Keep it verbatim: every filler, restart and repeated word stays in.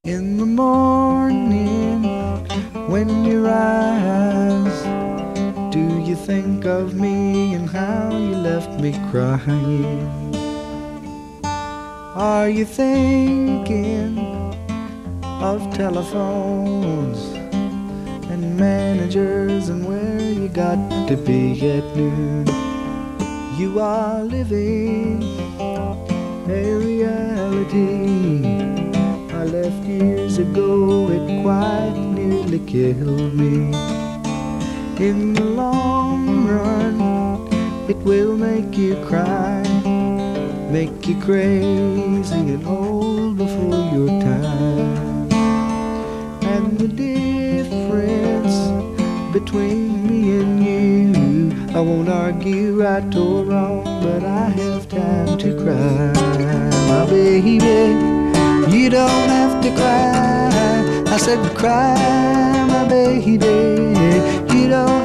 In the morning when you rise, do you think of me and how you left me crying? Are you thinking of telephones and managers and where you got to be at noon? You are living a reality I left years ago. It quite nearly killed me. In the long run, it will make you cry, make you crazy and old before your time. And the difference between me and you, I won't argue right or wrong, but I have time to cry. My baby, you don't have to cry. I said cry, my baby, you don't